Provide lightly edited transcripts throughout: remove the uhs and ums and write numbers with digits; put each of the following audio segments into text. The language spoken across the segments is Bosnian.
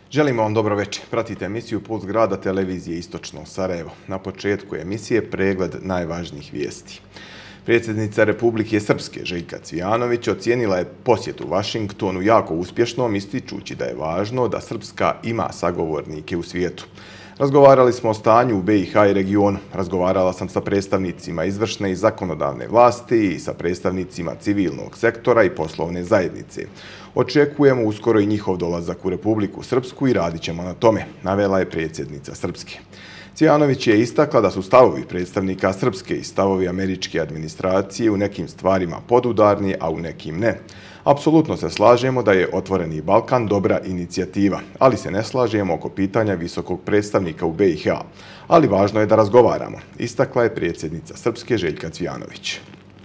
Želimo vam dobro večer. Pratite emisiju Puls grada televizije Istočno Sarajevo. Na početku emisije pregled najvažnijih vijesti. Predsjednica Republike Srpske Željka Cvijanović ocijenila je posjet u Vašingtonu jako uspješnom, ističući da je važno da Srpska ima sagovornike u svijetu. Razgovarali smo o stanju u BiH i regionu. Razgovarala sam sa predstavnicima izvršne i zakonodavne vlasti i sa predstavnicima civilnog sektora i poslovne zajednice. Očekujemo uskoro i njihov dolazak u Republiku Srpsku i radit ćemo na tome, navela je predsjednica Srpske. Cvijanović je istakla da su stavovi predstavnika Srpske i stavovi američke administracije u nekim stvarima podudarni, a u nekim ne. Apsolutno se slažemo da je Otvoreni Balkan dobra inicijativa, ali se ne slažemo oko pitanja visokog predstavnika u BiH. Ali važno je da razgovaramo, istakla je predsjednica Srpske Željka Cvijanović.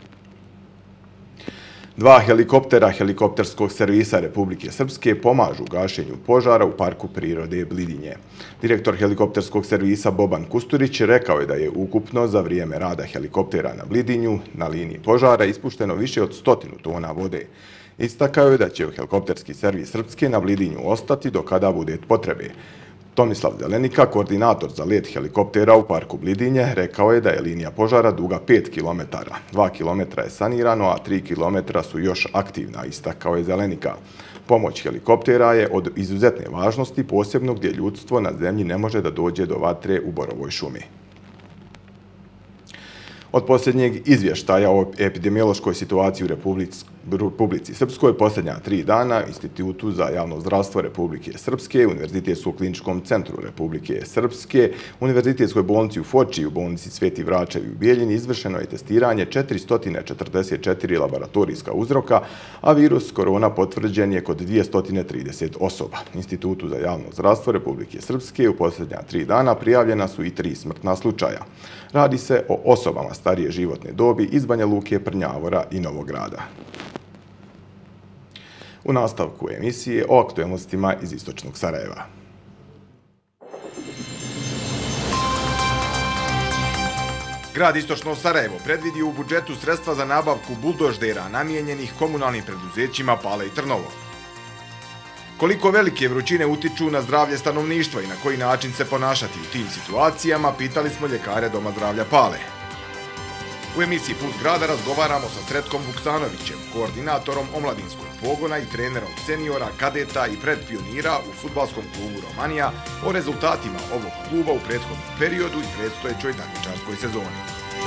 2 helikoptera helikopterskog servisa Republike Srpske pomažu u gašenju požara u Parku prirode Blidinje. Direktor helikopterskog servisa Boban Kusturić rekao je da je ukupno za vrijeme rada helikoptera na Blidinju na liniji požara ispušteno više od 100 tona vode. Istakao je da će helikopterski servis Srpske na Blidinju ostati do kada bude potrebe. Tomislav Zelenika, koordinator za let helikoptera u Parku Blidinje, rekao je da je linija požara duga 5 km. 2 km je sanirano, a 3 km su još aktivna, istakao je Zelenika. Pomoć helikoptera je od izuzetne važnosti, posebno gdje ljudstvo na zemlji ne može da dođe do vatre u borovoj šumi. Od posljednjeg izvještaja o epidemiološkoj situaciji u Republici Srpskoj posljednja 3 dana Institutu za javno zdravstvo Republike Srpske, Univerzitetskom kliničkom centru Republike Srpske, Univerzitetskoj bolnici u Foči i u bolnici Sveti Vračevi u Bijeljini izvršeno je testiranje 444 laboratorijska uzroka, a virus korona potvrđen je kod 230 osoba. Institutu za javno zdravstvo Republike Srpske u posljednja 3 dana prijavljena su i 3 smrtna slučaja. Radi se o osobama starije životne dobi iz Banja Luke, Prnjavora i Novog Grada. U nastavku emisije o aktualnostima iz Istočnog Sarajeva. Grad Istočno Sarajevo predvidio u budžetu sredstva za nabavku buldoždera namijenjenih komunalnim preduzećima Pale i Trnovo. Koliko velike vrućine utiču na zdravlje stanovništva i na koji način se ponašati u tim situacijama, pitali smo ljekare Doma zdravlja Pale. U emisiji Puls grada razgovaramo sa Sretkom Vuksanovićem, koordinatorom omladinskog pogona i trenerom seniora, kadeta i predpionira u fudbalskom klubu Romanija o rezultatima ovog kluba u prethodnom periodu i predstojećoj takmičarskoj sezoni.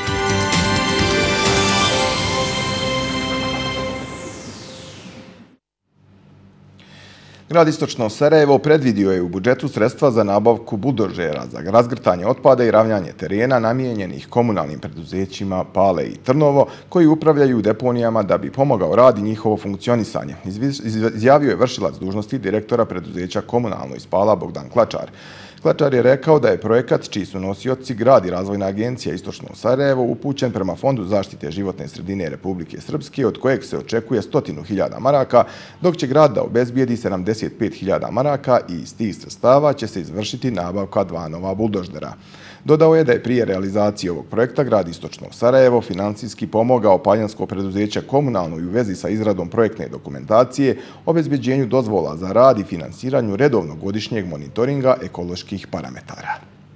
Grad Istočno Sarajevo predvidio je u budžetu sredstva za nabavku buldožera za razgrtanje otpada i ravnjanje terena namijenjenih komunalnim preduzećima Pale i Trnovo, koji upravljaju deponijama da bi pomogao rad i njihovo funkcionisanje. Izjavio je vršilac dužnosti direktora preduzeća Komunalno iz Pala Bogdan Klačar. Klačar je rekao da je projekat, čiji su nosioci grad i razvojna agencija Istočno Sarajevo, upućen prema Fondu zaštite životne sredine Republike Srpske, od kojeg se očekuje 100.000 maraka, dok će grad da obezbijedi 75.000 maraka i iz tih sredstava će se izvršiti nabavka 2 nova buldoždera. Dodao je da je prije realizacije ovog projekta grad Istočno Sarajevo financijski pomogao Paljansko preduzeće Komunalno i u vezi sa izradom projektne dokumentacije, obezbeđenju dozvola za rad i finansiranju redovnog godišnjeg monitoringa ekoloških parametara.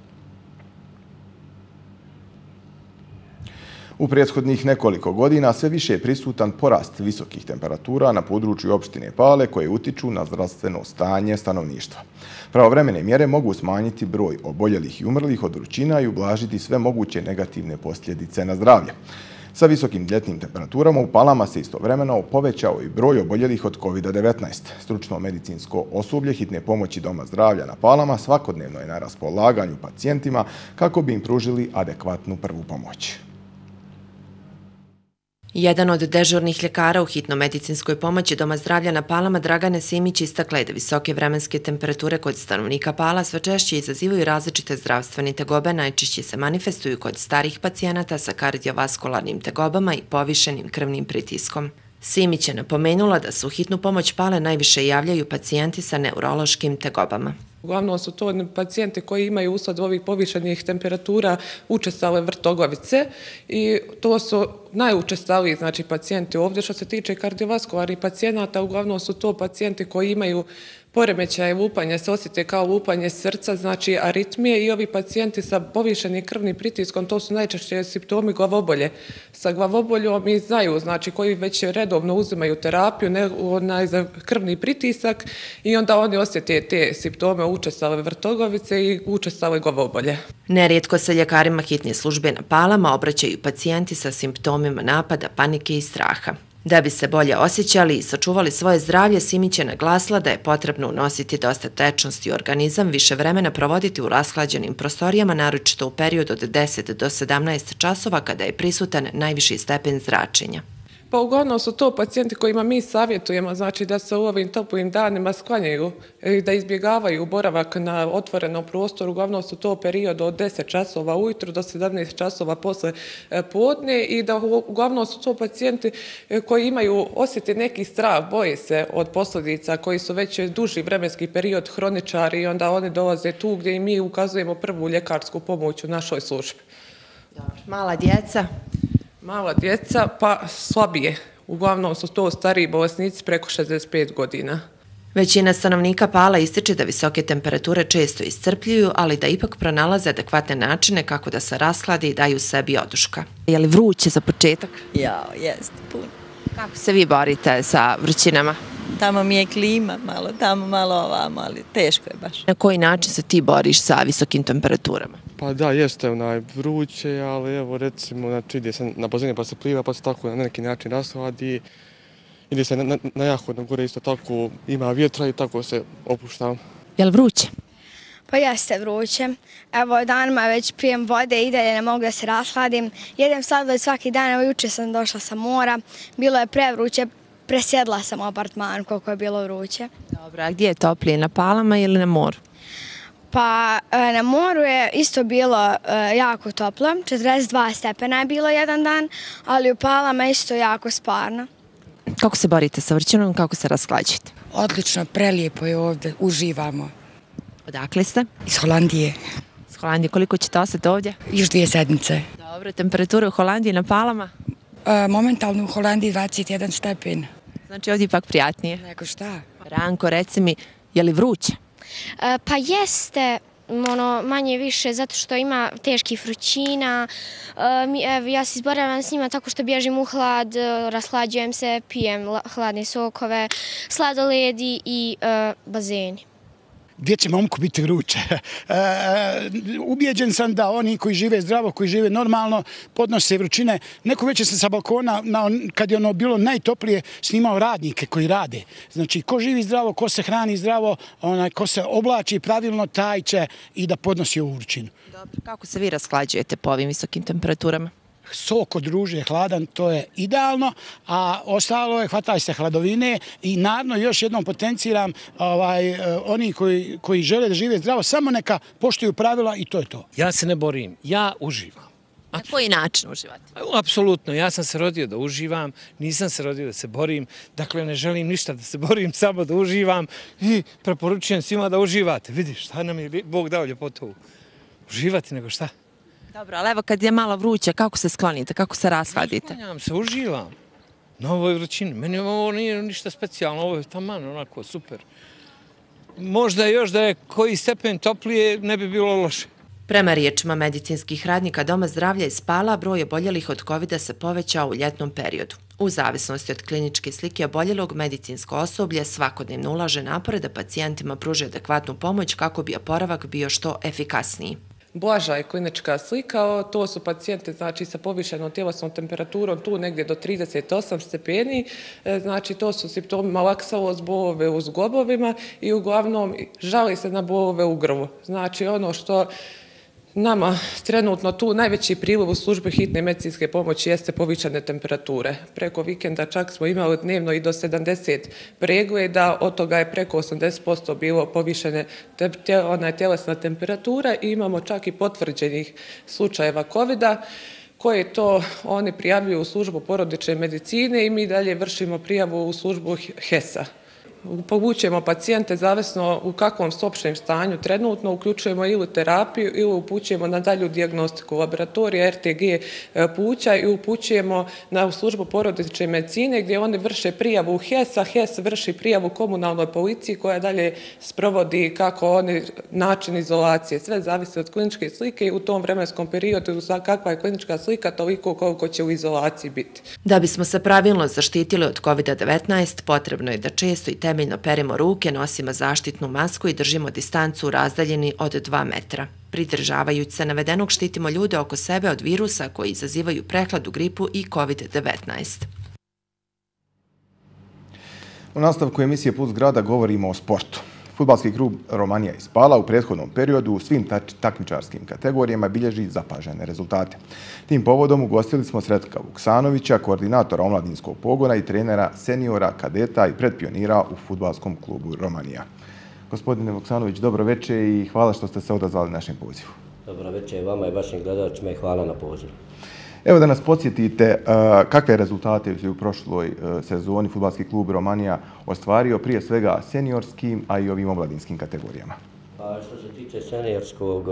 U prethodnih nekoliko godina sve više je prisutan porast visokih temperatura na području opštine Pale koje utiču na zdravstveno stanje stanovništva. Pravovremene mjere mogu smanjiti broj oboljelih i umrlih od vrućina i ublažiti sve moguće negativne posljedice na zdravlje. Sa visokim ljetnim temperaturama u Palama se istovremeno povećao i broj oboljelih od COVID-19. Stručno medicinsko osoblje hitne pomoći Doma zdravlja na Palama svakodnevno je na raspolaganju pacijentima kako bi im pružili adekvatnu prvu pomoć. Jedan od dežurnih ljekara u hitno-medicinskoj pomoći Doma zdravlja na Palama, Dragana Simić, istakla je da visoke vremenske temperature kod stanovnika Pala sve češće izazivaju različite zdravstvene tegobe, najčešće se manifestuju kod starih pacijenata sa kardiovaskularnim tegobama i povišenim krvnim pritiskom. Simić je napomenula da se u hitnu pomoć Pale najviše javljaju pacijenti sa neurološkim tegobama. Uglavnom su to pacijenti koji imaju usled ovih povišenih temperatura učestale vrtogovice i to su najučestaliji znači, pacijenti ovdje. Što se tiče kardiovaskularnih pacijenata, uglavnom su to pacijenti koji imaju poremećaje lupanja, se osjete kao lupanje srca, znači aritmije i ovi pacijenti sa povišenim krvnim pritiskom, to su najčešće simptomi glavobolje. Sa glavoboljom i znaju, znači koji već redovno uzimaju terapiju za krvni pritisak i onda oni osjete te simptome učestale vrtogovice i učestale glavobolje. Nerijetko se ljekarima hitne službe na Palama obraćaju pacijenti sa simptomima napada, panike i straha. Da bi se bolje osjećali i sačuvali svoje zdravlje, Simić je naglasila da je potrebno unositi dosta tečnosti u organizam, više vremena provoditi u rashlađenim prostorijama, naročito u periodu od 10 do 17 časova kada je prisutan najviši stepen zračenja. Pa uglavnom su to pacijenti kojima mi savjetujemo, znači da se u ovim toplim danima sklanjaju i da izbjegavaju boravak na otvorenom prostoru. Uglavnom su to period od 10 časova ujutro do 17 časova posle podne i da uglavnom su to pacijenti koji imaju osjeti neki strah, boje se od posljedica, koji su već duži vremenski period hroničari i onda oni dolaze tu gdje i mi ukazujemo prvu ljekarsku pomoć u našoj službi. Mala djeca? Mala djeca, pa slabije. Uglavnom su to stariji bolesnici preko 65 godina. Većina stanovnika Pala ističe da visoke temperature često iscrpljuju, ali da ipak pronalaze adekvatne načine kako da se rashladi i daju sebi oduška. Je li vruće za početak? Ja, jeste, puno. Kako se vi borite sa vrućinama? Tamo mi je klima malo, tamo malo ovamo, ali teško je baš. Na koji način se ti boriš sa visokim temperaturama? Pa da, jeste vruće, ali evo recimo, znači ide se na bazene pa se pliva, pa se tako na neki način rashladi. Ide se na jahodno gore isto tako, ima vjetra i tako se opušta. Je li vruće? Pa jeste vruće. Evo danima već pijem vode i dalje ne mogu da se rashladim. Jedem sladoled svaki dan, evo juče sam došla sa mora, bilo je prevruće, presjedla sam u apartmanu koliko je bilo vruće. Dobro, a gdje je toplije, na Palama ili na moru? Pa na moru je isto bilo jako toplo, 42 stepena je bilo jedan dan, ali u Palama isto jako sparno. Kako se borite sa vrućinom, kako se rashlađujete? Odlično, prelijepo je ovdje, uživamo. Odakle ste? Iz Holandije. Iz Holandije, koliko ćete ostati ovdje? Još 2 sedmice. Dobro, temperatura u Holandiji na Palama? Momentalno u Holandiji 21 stepen. Znači ovdje ipak prijatnije. Nego šta? Ranko, reci mi, je li vruće? Pa jeste, manje više, zato što ima teških vrućina. Ja se izboravam s njima tako što bježim u hlad, rashlađujem se, pijem hladne sokove, sladoledi i bazeni. Gdje će momku biti vruće? Ubijeđen sam da oni koji žive zdravo, koji žive normalno, podnose vrućine. Neko večer sam sa balkona, kad je ono bilo najtoplije, snimao radnike koji rade. Znači, ko živi zdravo, ko se hrani zdravo, ko se oblači pravilno, taj će i da podnosi ovu vrućinu. Dobro, kako se vi rashlađujete po ovim visokim temperaturama? Sok od ruže hladan, to je idealno, a ostalo je hvataj se hladovine i naravno još jednom potenciram oni koji žele da žive zdravo, samo neka poštuju pravila i to je to. Ja se ne borim, ja uživam. Na koji način uživate? Apsolutno, ja sam se rodio da uživam, nisam se rodio da se borim, dakle ne želim ništa da se borim, samo da uživam i preporučujem svima da uživate. Vidiš, šta nam je Bog dao ljepotu? Uživati nego šta? Dobro, ali evo kad je malo vruće, kako se sklonite, kako se rashladite? Sklanjam se, uživam. Na ovoj vrućini. Meni ovo nije ništa specijalno, ovo je taman, onako, super. Možda još da je koji stepen toplije, ne bi bilo loše. Prema riječima medicinskih radnika Doma zdravlja iz Pala, broj oboljelih od COVID-a se povećao u ljetnom periodu. U zavisnosti od kliničke slike oboljelog, medicinsko osoblje svakodnevno ulaže napore da pacijentima pruže adekvatnu pomoć kako bi oporavak bio što efikasniji. Blaža je klinička slika, to su pacijenti znači, sa povišenom tjelesnom temperaturom tu negdje do 38 stepeni, znači to su simptomi malaksalost, bolove u zglobovima i uglavnom žali se na bolove u grlu. Znači ono što nama trenutno tu najveći priliv u službi hitne medicinske pomoći jeste povišene temperature. Preko vikenda čak smo imali dnevno i do 70 pregleda, od toga je preko 80% bilo povišene tjelesna temperatura i imamo čak i potvrđenih slučajeva COVID-a koje to oni prijavljuju u službu porodične medicine i mi dalje vršimo prijavu u službu HES-a. povučemo pacijente zavisno u kakvom su opštem stanju trenutno, uključujemo ili terapiju ili upućujemo na dalju dijagnostiku laboratorija, RTG pluća i upućujemo u službu porodične medicine gdje oni vrše prijavu u HES, a HES vrši prijavu komunalnoj policiji koja dalje sprovodi kako oni način izolacije. Sve zavisi od kliničke slike i u tom vremenskom periodu kakva je klinička slika, toliko koliko će u izolaciji biti. Da bismo se pravilno zaštitili od COVID-19, potrebno je da često i temeljno peremo ruke, nosimo zaštitnu masku i držimo distancu u razdaljini od 2 metra. Pridržavajući se navedenog, štitimo ljude oko sebe od virusa koji izazivaju prehladu, gripu i COVID-19. U nastavku emisije Puls grada govorimo o sportu. Fudbalski klub Romanija iz Pala u prethodnom periodu u svim takmičarskim kategorijama bilježi zapažene rezultate. Tim povodom ugostili smo Sretka Vuksanovića, koordinatora omladinskog pogona i trenera seniora, kadeta i predpionira u Fudbalskom klubu Romanija. Gospodine Vuksanović, dobro večer i hvala što ste se odazvali našem pozivu. Dobro večer vama i vašim gledalcima i hvala na pozivu. Evo da nas podsjetite kakve rezultate je u prošloj sezoni Fudbalski klub Romanija ostvario, prije svega seniorskim, a i ovim omladinskim kategorijama. Što se tiče seniorskog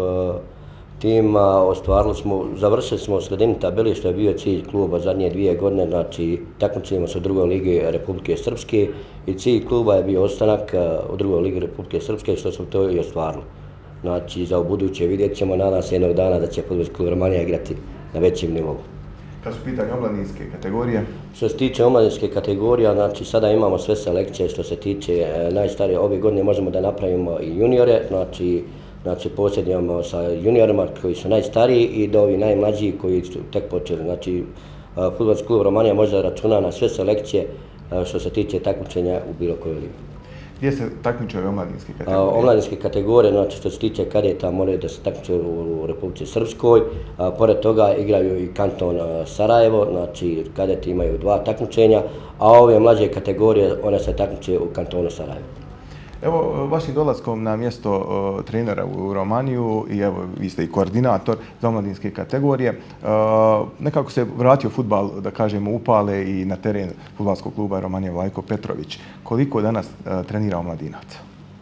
tima, završili smo u sredini tabeli, što je bio cilj kluba zadnje 2 godine, znači takmičimo se u drugoj ligi Republike Srpske i cilj kluba je bio ostanak u drugoj ligi Republike Srpske, što smo to i ostvarili. Znači za ubuduće vidjet ćemo, nadam se jednog dana da će Fudbalski klub Romanija igrati na većem nivou. Kad su pitanje omladinske kategorije? Što se tiče omladinske kategorije, znači sada imamo sve selekcije što se tiče najstarije. Ove godine možemo da napravimo i juniore, znači posjedujemo sa juniorima koji su najstariji i do ovi najmlađi koji su tek počeli. Znači Fudbalski klub Romanija može da računa na sve selekcije što se tiče takmičenja u bilo kojoj ligi. Gdje se takmiče omladinske kategorije? Omladinske kategorije, znači što se tiče kadeta, moraju da se takmiče u Republici Srpskoj. Pored toga igraju i kanton Sarajevo, znači kadeti imaju 2 takmičenja, a ove mlađe kategorije, one se takmiče u kantonu Sarajevo. Evo, vašim dolaskom na mjesto trenera u Romaniju i evo, vi ste i koordinator za omladinske kategorije, nekako se vratio fudbal, da kažemo, upale i na teren Fudbalskog kluba Romanija Vlajko Petrović. Koliko danas trenira omladinaca?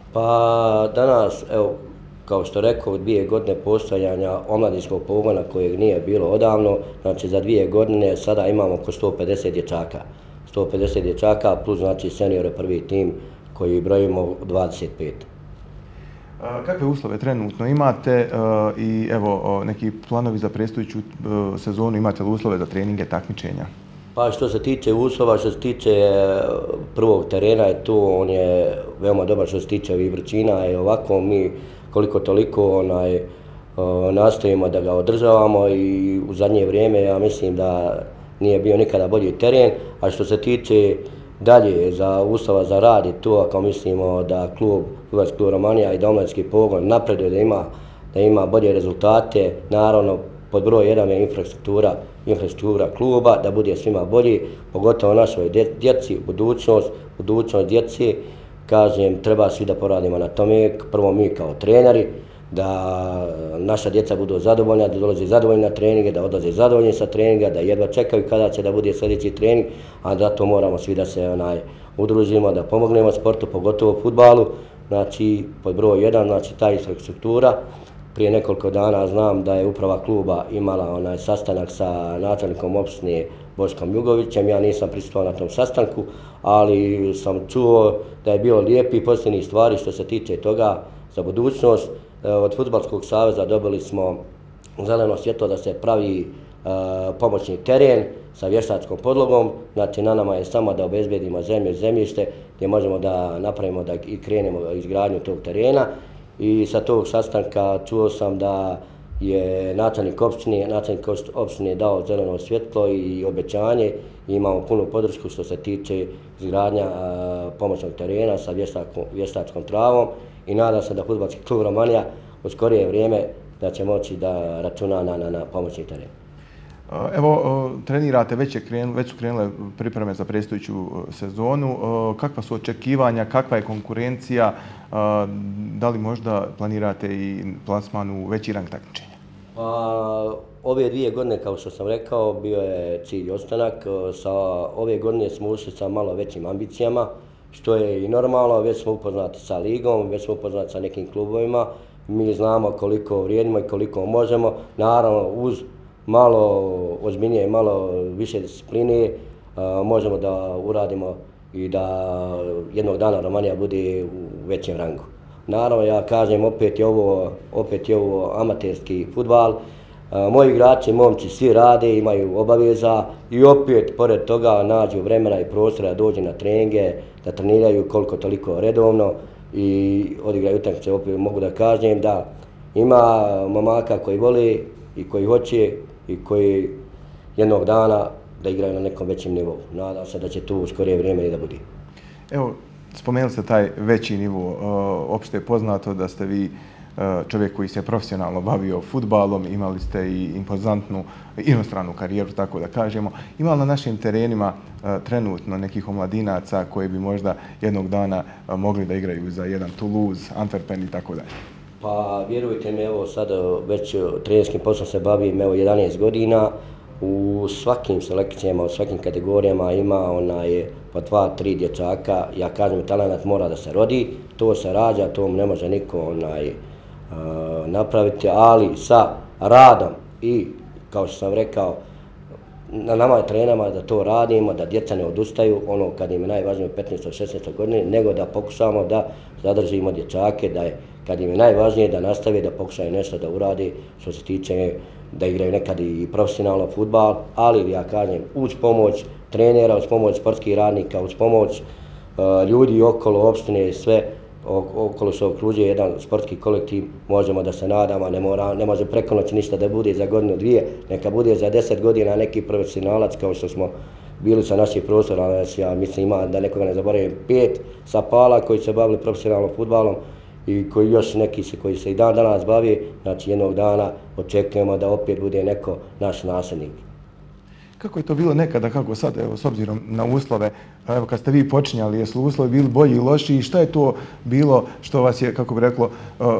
Pa danas, evo, kao što rekao, 2 godine postojanja omladinskog pogona kojeg nije bilo odavno, znači za 2 godine sada imamo oko 150 dječaka. 150 dječaka plus znači seniore prvi tim koji brojimo 25. Kakve uslove trenutno imate i evo neki planovi za predstojeću sezonu, imate li uslove za treninge, takmičenja? Pa što se tiče uslova, što se tiče prvog terena je tu, on je veoma dobar što se tiče ovih vrućina i ovako mi koliko toliko nastojimo da ga održavamo i u zadnje vrijeme ja mislim da nije bio nikada bolji teren, a što se tiče dalje za uslova za rad i tu, ako mislimo da Fudbalski klub Romanija i da omladinski pogon napreduje, da ima bolje rezultate, naravno pod broj 1 je infrastruktura kluba, da bude svima bolji, pogotovo našoj djeci, budućnost djeci, kažem, treba svi da poradimo na tome, prvo mi kao treneri, da naša djeca budu zadovoljna, da dolaze zadovoljni na treninge, da odlaze zadovoljni sa treninga, da jedva čekaju kada će da bude sljedeći trening, a zato moramo svi da se udružimo, da pomognemo sportu, pogotovo fudbalu. Znači, pod broj 1, znači ta infrastruktura. Prije nekoliko dana znam da je uprava kluba imala sastanak sa načelnikom opštine Boškom Jugovićem. Ja nisam prisustvovao na tom sastanku, ali sam čuo da je bilo lijepi pozitivnih stvari što se tiče toga za budućnost. Od Fudbalskog saveza dobili smo zeleno svjetlo da se pravi pomoćni teren sa vještačkom podlogom. Znači, na nama je samo da obezbedimo zemljište gdje možemo da napravimo i krenemo izgradnju tog terena. I sa tog sastanka čuo sam da je načelnik opštine dao zeleno svjetlo i obećanje i imamo punu podršku što se tiče izgradnja pomoćnog terena sa vještačkom travom i nadam se da Fudbalski klub Romanija u skorije vrijeme da će moći da računa na pomoćni teren. Evo, trenirate, već su krenule pripreme za predstojeću sezonu. Kakva su očekivanja, kakva je konkurencija? Da li možda planirate i plasman u veći rang takmičenja? Ove 2 godine, kao što sam rekao, bio je cilj ostanak. Ove godine smo ušli sa malo većim ambicijama što je i normalno, već smo upoznati sa ligom, već smo upoznati sa nekim klubovima, mi znamo koliko vrijedimo i koliko možemo, naravno uz malo ozbiljnije, malo više discipline možemo da uradimo i da jednog dana Romanija bude u većem rangu. Naravno, ja kažem, opet je ovo amaterski fudbal. Moji igrači, momci, svi rade, imaju obaveza i opet, pored toga, nađu vremena i prostora da dođu na treninge, da treniraju koliko toliko redovno i odigraju utakmice. Opet mogu da kažem da ima momaka koji vole i koji hoće i koji jednog dana da igraju na nekom većem nivou. Nadam se da će tu u skorije vrijeme i da bude. Evo, spomenuli ste taj veći nivo. Opšte je poznato da ste vi čovjek koji se profesionalno bavio fudbalom, imali ste i impozantnu inostranu karijeru, tako da kažemo. Ima li na našim terenima trenutno nekih omladinaca koji bi možda jednog dana mogli da igraju za jedan Toulouse, Antwerpen i tako dalje? Pa vjerujte mi, evo sad već trenerskim poslom se bavim 11 godina. U svakim selekcijama, u svakim kategorijama ima po 2-3 dječaka. Ja kažem, talent mora da se rodi, to se rađa, to ne može niko napraviti, ali sa radom i, kao što sam rekao, na nama je trenama da to radimo, da djeca ne odustaju, kad im je najvažnije u 15-16 godine, nego da pokušamo da zadržimo dječake, da je, kad im je najvažnije da nastave, da pokušaju nešto da urade, što se tiče da igraju nekad i profesionalno fudbal, ali ja kažem, uz pomoć trenera, uz pomoć sportskih radnika, uz pomoć ljudi okolo opštine, sve okolo se okružuje jedan sportski kolektiv, možemo da se nadamo, ne može preko noći ništa da bude za godinu, dvije, neka bude za 10 godina neki profesionalac kao što smo bili sa naših prostora, ja mislim ima da nekoga ne zaboravim 5 sa Pala koji se bavili profesionalnom fudbalom i koji još neki koji se i dan danas bavi, znači jednog dana očekujemo da opet bude neko naš nasljednik. Kako je to bilo nekada, kako sad, evo, s obzirom na uslove, evo, kad ste vi počinjali, jesu uslovi bili bolji i lošiji, šta je to bilo što vas je, kako bi reklo,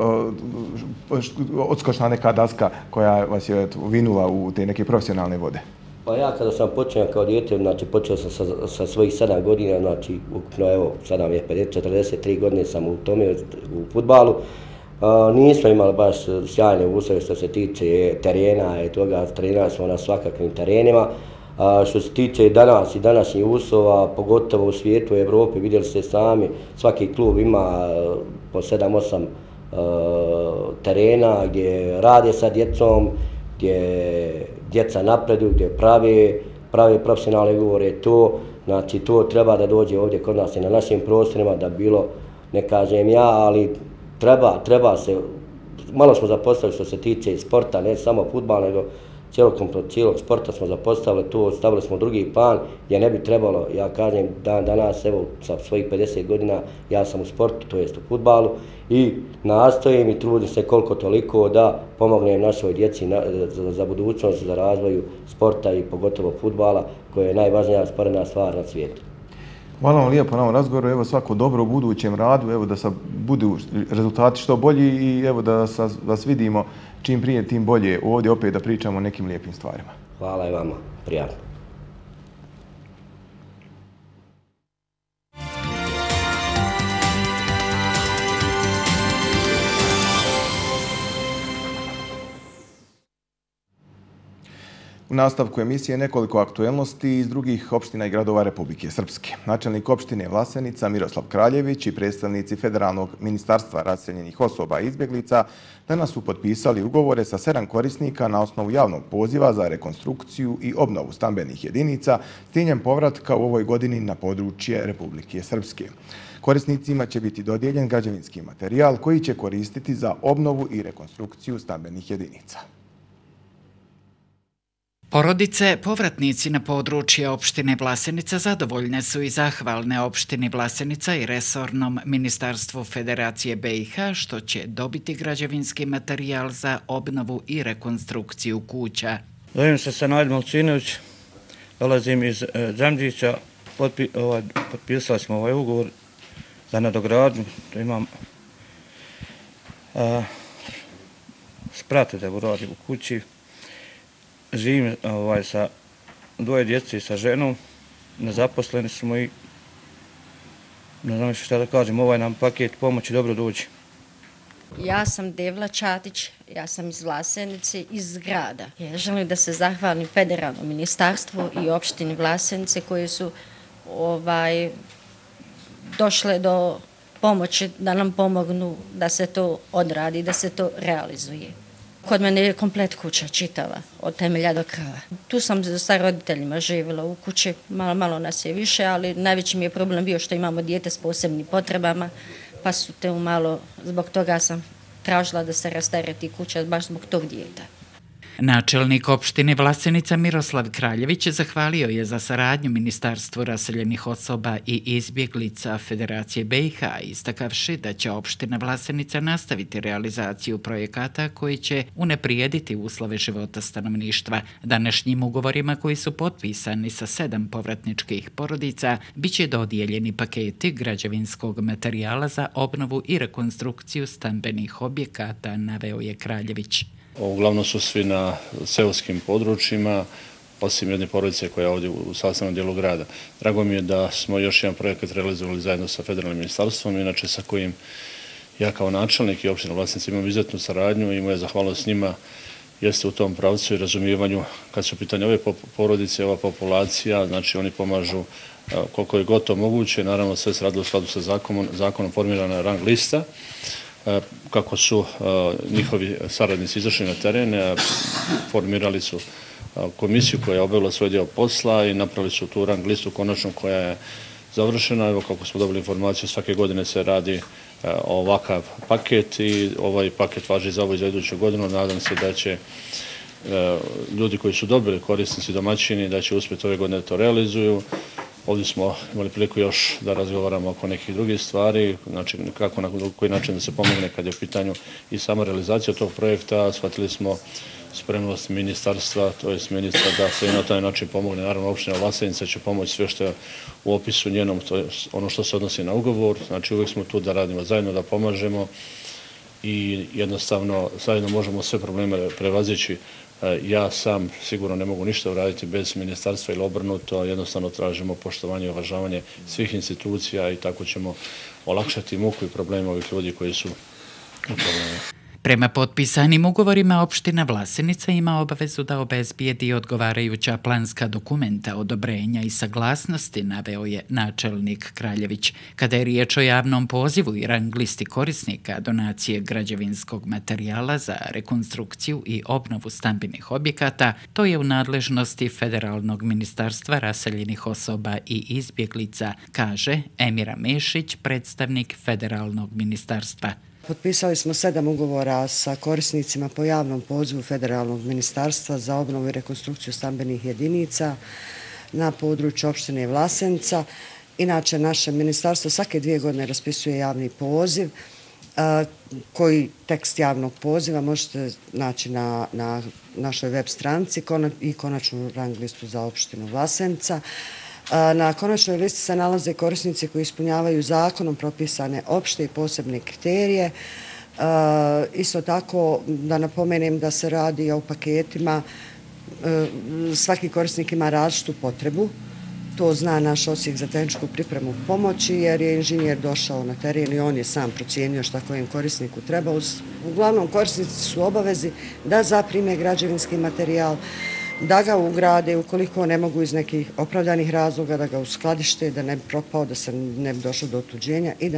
odskočna neka daska koja vas je vinula u te neke profesionalne vode? Pa ja kada sam počinjao kao dijete, znači počeo sam sa svojih 7 godina, znači ukupno evo, sada mi je 43 godine sam u tome, u fudbalu. Nismo imali baš sjajne uslove što se tiče terena i toga, trenirali smo na svakakvim terenima. Što se tiče i današnjih uslova, pogotovo u svijetu, u Evropi, vidjeli ste sami, svaki klub ima po 7-8 terena gdje rade sa djecom, gdje djeca napreduju, gdje prave profesionalne ugovore, znači to treba da dođe ovdje kod nas i na našim prostorima, da bilo, ne kažem ja, ali treba se, malo smo zapostavili što se tiče sporta, ne samo fudbala, nego cijelog sporta smo zapostavili, to stavili smo drugi plan, jer ne bi trebalo, ja kažem, danas, evo, sa svojih 50 godina, ja sam u sportu, to jest u fudbalu, i nastojim i trudim se koliko toliko da pomognem našoj djeci za budućnost, za razvoju sporta i pogotovo fudbala, koja je najvažnija sporedna stvar na svijetu. Hvala vam lijepo na ovom razgovoru, evo svako dobro u budućem radu, evo da budu rezultati što bolji i evo da vas vidimo čim prije tim bolje ovdje opet da pričamo o nekim lijepim stvarima. Hvala i vama, prijatno. U nastavku emisije nekoliko aktuelnosti iz drugih opština i gradova Republike Srpske. Načelnik opštine Vlasenica Miroslav Kraljević i predstavnici Federalnog ministarstva raseljenih osoba i izbjeglica danas su potpisali ugovore sa 7 korisnika na osnovu javnog poziva za rekonstrukciju i obnovu stambenih jedinica s ciljem povratka u ovoj godini na područje Republike Srpske. Korisnicima će biti dodijeljen građevinski materijal koji će koristiti za obnovu i rekonstrukciju stambenih jedinica. Porodice, povratnici na područje opštine Vlasenica zadovoljne su i zahvalne opštini Vlasenica i resornom ministarstvu Federacije BiH što će dobiti građevinski materijal za obnovu i rekonstrukciju kuća. Zovem se Sanad Malčinović, dolazim iz Đamđića, potpisali smo ovaj ugovor za nadogradnju, imam sprate da uradim u kući. Živim sa 2 djece i sa ženom, nezaposleni smo i Ne znam šta da kažem, ovaj nam paket pomoći dobro dođe. Ja sam Devla Čatić, ja sam iz Vlasenice, iz grada. Ja želim da se zahvalim federalnom ministarstvu i opštini Vlasenice koji su došle do pomoći da nam pomognu da se to odradi, da se to realizuje. Kod mene je komplet kuća čitava, od temelja do krava. Tu sam sa roditeljima živjela u kući, malo nas je više, ali najveći mi je problem bio što imamo dijete s posebnim potrebama, pa su te malo, zbog toga sam tražila da se rastereti kuća baš zbog tog dijeta. Načelnik opštine Vlasenica Miroslav Kraljević zahvalio je za saradnju Ministarstvu raseljenih osoba i izbjeglica Federacije BiH, istakavši da će opština Vlasenica nastaviti realizaciju projekata koji će unaprijediti uslove života stanovništva. Današnjim ugovorima koji su potpisani sa 7 povratničkih porodica biće dodijeljeni paketi građevinskog materijala za obnovu i rekonstrukciju stambenih objekata, naveo je Kraljević. Uglavnom su svi na seoskim područjima, osim jedne porodice koja je ovdje u sastavnom dijelu grada. Drago mi je da smo još jedan projekat realizovali zajedno sa federalnim ministarstvom, inače sa kojim ja kao načelnik i opština Vlasenica imam izuzetnu saradnju i moja zahvalnost njima jeste u tom pravcu i razumijevanju kad su pitanje ove porodice, ova populacija, znači oni pomažu koliko je gotovo moguće, naravno sve se radilo u skladu sa zakonom formirana rang lista. Kako su njihovi saradnici izašli na teren, formirali su komisiju koja je obavila svoj dio posla i napravili su tu rang listu konačno koja je završena. Evo kako smo dobili informaciju, svake godine se radi ovakav paket i ovaj paket važi za ovu i za iduću godinu. Nadam se da će ljudi koji su dobili, korisnici, domaćini, da će uspjeti ove godine to realizuju. Ovdje smo imali priliku još da razgovaramo oko nekih drugih stvari, znači kako, na koji način da se pomogne kad je u pitanju i sama realizacija tog projekta. Shvatili smo spremnost ministarstva, to je ministra da se i na taj način pomogne. Naravno, opština Vlasenica će pomoći sve što je u opisu njenom, to je ono što se odnosi na ugovor. Znači uvijek smo tu da radimo zajedno, da pomažemo i jednostavno zajedno možemo sve probleme prevazići. Ja sam sigurno ne mogu ništa uraditi bez ministarstva ili obrnuto, jednostavno tražimo poštovanje i uvažavanje svih institucija i tako ćemo olakšati muku i probleme ovih ljudi koji su u problemu. Prema potpisanim ugovorima, opština Vlasenica ima obavezu da obezbijedi odgovarajuća planska dokumenta, odobrenja i saglasnosti, naveo je načelnik Kraljević. Kada je riječ o javnom pozivu i rang listi korisnika donacije građevinskog materijala za rekonstrukciju i obnovu stambenih objekata, to je u nadležnosti Federalnog ministarstva raseljenih osoba i izbjeglica, kaže Emira Mešić, predstavnik Federalnog ministarstva. Potpisali smo 7 ugovora sa korisnicima po javnom pozivu Federalnog ministarstva za obnovu i rekonstrukciju stambenih jedinica na području opštine Vlasenica. Inače, naše ministarstvo svake 2 godine raspisuje javni poziv, koji tekst javnog poziva možete naći na našoj web stranici i konačnu rang listu za opštinu Vlasenica. Na konačnoj listi se nalaze korisnici koji ispunjavaju zakonom propisane opšte i posebne kriterije. Isto tako da napomenem da se radi o paketima, svaki korisnik ima različitu potrebu. To zna naš odsjek za tehničku pripremu pomoći jer je inženjer došao na teren i on je sam procijenio šta kojem korisniku treba. Uglavnom korisnici su obavezi da zaprime građevinski materijal, da ga ugrade ukoliko ne mogu iz nekih opravdanih razloga, da ga uskladište, da ne bi propao, da se ne bi došlo do otuđenja i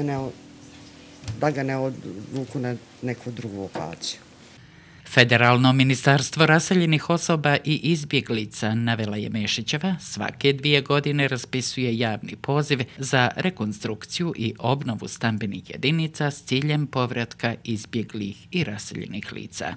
da ga ne odvuku na neku drugu lokaciju. Federalno ministarstvo raseljenih osoba i izbjeglica, navela je Mešićeva, svake 2 godine raspisuje javni poziv za rekonstrukciju i obnovu stambenih jedinica s ciljem povratka izbjeglih i raseljenih lica.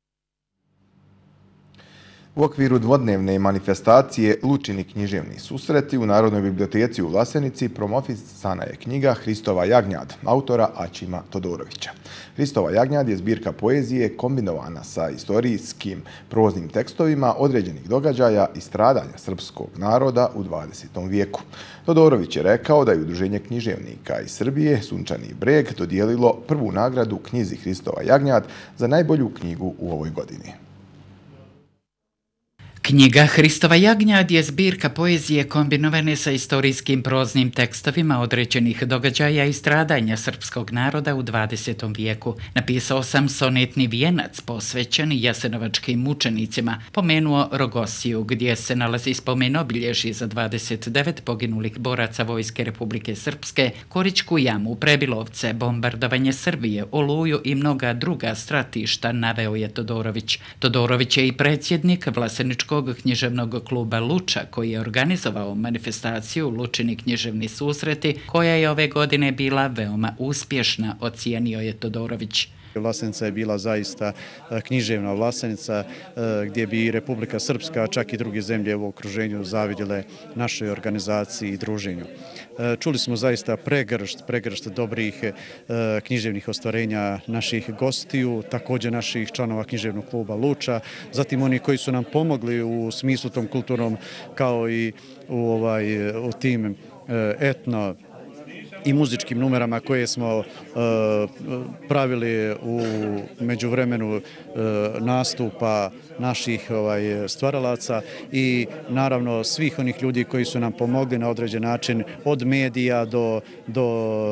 U okviru dvodnevne manifestacije Lučini književni susreti u Narodnoj biblioteci u Vlasenici promofisana je knjiga Hristova jagnjad, autora Aćima Todorovića. Hristova jagnjad je zbirka poezije kombinovana sa istorijskim proznim tekstovima određenih događaja i stradanja srpskog naroda u 20. vijeku. Todorović je rekao da je Udruženje književnika iz Srbije Sunčani Breg dodijelilo prvu nagradu knjizi Hristova jagnjad za najbolju knjigu u ovoj godini. Knjiga Hristova jagnjad je zbirka poezije kombinovane sa istorijskim proznim tekstovima određenih događaja i stradanja srpskog naroda u 20. vijeku. Napisao sam sonetni vijenac posvećen jasenovačkim mučenicima, pomenuo Rogosiju, gdje se nalazi spomen obilježje za 29 poginulih boraca Vojske Republike Srpske, Korićku jamu, Prebilovce, bombardovanje Srbije, Oluju i mnoga druga stratišta, naveo je Todorović. Todorović je i predsjednik Vlaseničkog književnog kluba Luča, koji je organizovao manifestaciju Lučini književni susreti, koja je ove godine bila veoma uspješna, ocijenio je Todorović. Vlasenica je bila zaista književna Vlasenica gdje bi Republika Srpska, čak i druge zemlje u okruženju zavidjele našoj organizaciji i druženju. Čuli smo zaista pregršt dobrih književnih ostvarenja naših gostiju, također naših članova književnog kluba Luča, zatim oni koji su nam pomogli u smislu tom kulturnom kao i u tim etno i muzičkim numerama koje smo pravili u međuvremenu nastupa naših stvaralaca i naravno svih onih ljudi koji su nam pomogli na određen način od medija do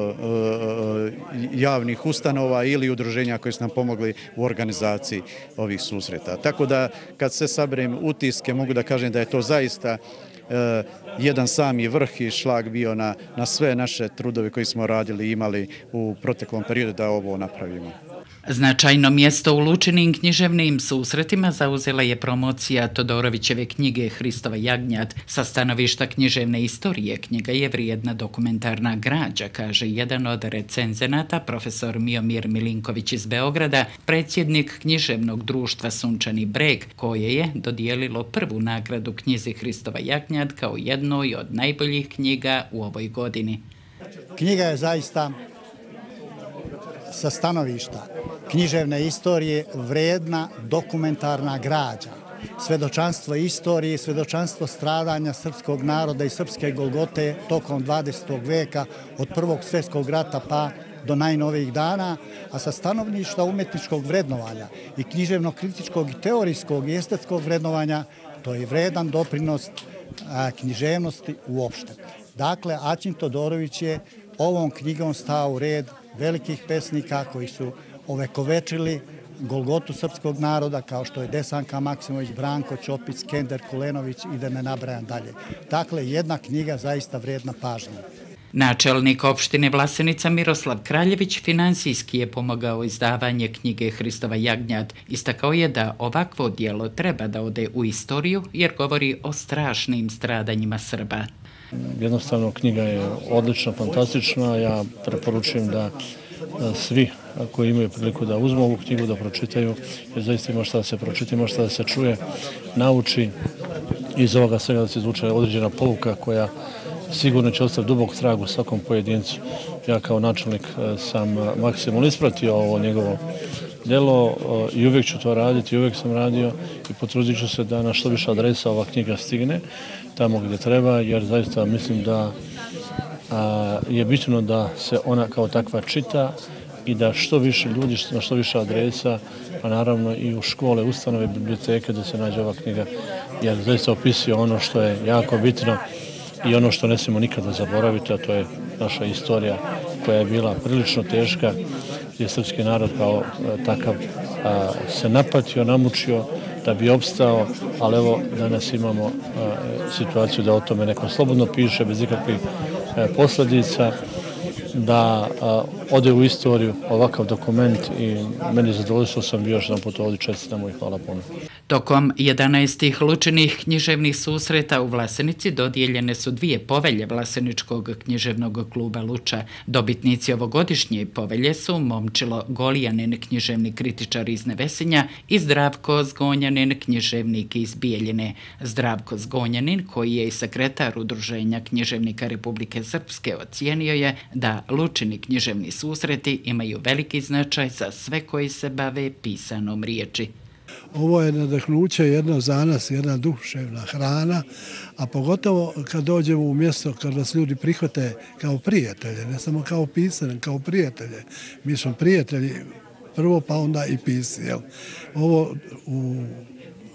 javnih ustanova ili udruženja koji su nam pomogli u organizaciji ovih susreta. Tako da kad se saberem utiske mogu da kažem da je to zaista jedan sami vrh i šlag bio na sve naše trudove koje smo radili i imali u proteklom periodu da ovo napravimo. Značajno mjesto u Lučinim književnim susretima zauzela je promocija Todorovićeve knjige Hristova jagnjad. Sa stanovišta književne istorije knjiga je vrijedna dokumentarna građa, kaže jedan od recenzenata, profesor Miomir Milinković iz Beograda, predsjednik književnog društva Sunčani breg, koje je dodijelilo prvu nagradu knjizi Hristova jagnjad kao jednoj od najboljih knjiga u ovoj godini. Knjiga je zaista sa stanovišta književne istorije vrijedna dokumentarna građa. Svedočanstvo istorije, svedočanstvo stradanja srpskog naroda i srpske Golgote tokom 20. veka od Prvog svjetskog rata pa do najnovijih dana, a sa stanovišta umjetničkog vrednovanja i književno-kritičkog i teorijskog i estetskog vrednovanja to je vrijedan doprinos književnosti uopšte. Dakle, Aćim Todorović je ovom knjigom stao u red velikih pesnika koji su ovekovečili Golgotu srpskog naroda, kao što je Desanka Maksimović, Branko Ćopić, Skender Kulenović i da ne nabrajam dalje. Dakle, jedna knjiga zaista vrijedna pažnje. Načelnik opštine Vlasenica Miroslav Kraljević finansijski je pomogao izdavanje knjige Hristova jagnjad. Istakao je da ovakvo djelo treba da ode u istoriju jer govori o strašnim stradanjima Srba. Jednostavno knjiga je odlična, fantastična. Ja preporučujem da svi koji imaju priliku da uzmu ovu knjigu, da pročitaju, jer zaista ima šta da se pročita, ima šta da se čuje, nauči. Iz ovoga svega da se izvuče određena pouka koja sigurno će ostati dubok trag u svakom pojedincu. Ja kao načelnik sam maksimalno ispratio ovo njegovo djelo i uvijek ću to raditi, uvijek sam radio i potrudit ću se da na što više adresa ova knjiga stigne tamo gdje treba, jer zaista mislim da je bitno da se ona kao takva čita i da što više ljudi, na što više adresa, pa naravno i u škole, ustanove, biblioteke da se nađe ova knjiga, jer zaista opisuje ono što je jako bitno i ono što ne smijemo nikada zaboraviti, a to je naša istorija koja je bila prilično teška, gdje srpski narod kao takav se napatio, namučio da bi opstao, ali evo danas imamo situaciju da o tome neko slobodno piše bez ikakvih posljedica, da ode u istoriju ovakav dokument i meni zadovoljstvo sam bio još jedan put ovdje, čestitam i hvala puno. Tokom 11. Lučinih književnih susreta u Vlasenici dodijeljene su 2 povelje Vlaseničkog književnog kluba Luča. Dobitnici ovogodišnje povelje su Momčilo Golijanin, književni kritičar iz Nevesinja, i Zdravko Zgonjanin, književnik iz Bijeljine. Zdravko Zgonjanin, koji je i sekretar Udruženja književnika Republike Srpske, ocijenio je da Lučini književni susreti imaju veliki značaj za sve koji se bave pisanom riječi. Ovo je nadahnuće jedno za nas, jedna duševna hrana, a pogotovo kad dođemo u mjesto, kad vas ljudi prihvate kao prijatelje, ne samo kao pisane, kao prijatelje. Mi smo prijatelji prvo, pa onda i pisci. Ovo u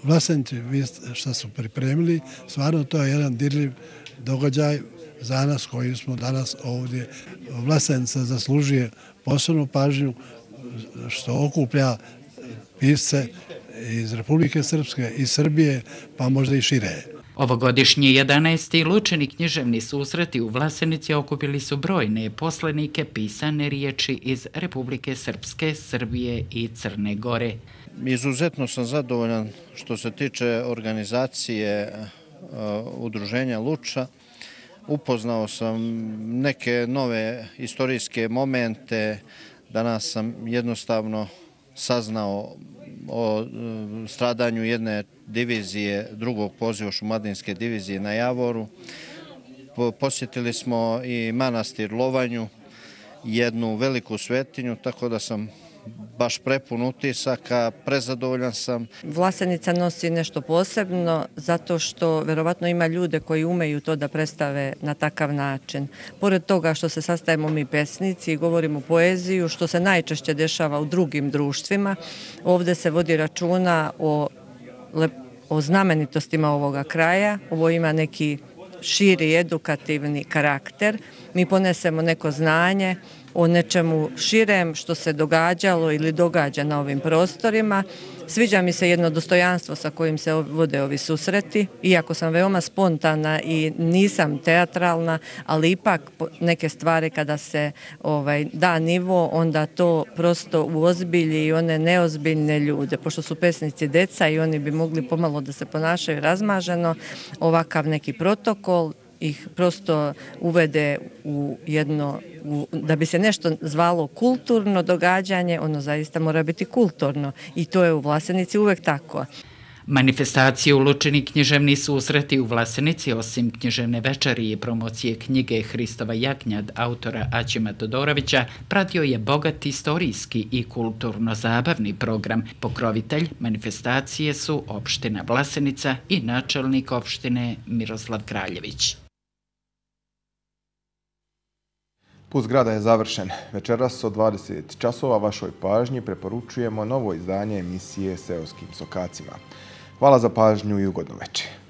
Vlasenici, vi što su pripremili, stvarno to je jedan dirljiv događaj za nas koji smo danas ovdje. Vlasenica zaslužuje posebnu pažnju što okuplja pisce iz Republike Srpske, iz Srbije, pa možda i šire. Ovogodišnji 11. lučeni književni susreti u Vlasenici okupili su brojne poslenike pisane riječi iz Republike Srpske, Srbije i Crne Gore. Izuzetno sam zadovoljan što se tiče organizacije udruženja Luča. Upoznao sam neke nove istorijske momente, danas sam jednostavno saznao o stradanju jedne divizije, drugog poziva Šumadinske divizije na Javoru. Posjetili smo i manastir Lovanju, jednu veliku svetinju, tako da sam baš prepun utisaka, prezadovoljan sam. Vlasenica nosi nešto posebno zato što verovatno ima ljude koji umeju to da predstave na takav način. Pored toga što se sastajemo mi pesnici i govorimo poeziju, što se najčešće dešava u drugim društvima, ovdje se vodi računa o znamenitostima ovoga kraja. Ovo ima neki širi edukativni karakter. Mi ponesemo neko znanje o nečemu širem što se događalo ili događa na ovim prostorima. Sviđa mi se jedno dostojanstvo sa kojim se vode ovi susreti, iako sam veoma spontana i nisam teatralna, ali ipak neke stvari kada se da nivo, onda to prosto uozbilji i one neozbiljne ljude. Pošto su pesnici deca i oni bi mogli pomalo da se ponašaju razmaženo, ovakav neki protokol ih prosto uvede u jedno, da bi se nešto zvalo kulturno događanje, ono zaista mora biti kulturno i to je u Vlasenici uvek tako. Manifestaciju Lučini književni susreti u Vlasenici, osim književne večeri i promocije knjige Hristova Jaknjad autora Aćima Todorovića, pratio je bogat istorijski i kulturno-zabavni program. Pokrovitelj manifestacije su opština Vlasenica i načelnik opštine Miroslav Kraljević. Put zgrada je završen. Večeras od 20 časova vašoj pažnji preporučujemo novo izdanje emisije Seoskim sokacima. Hvala za pažnju i ugodno večer.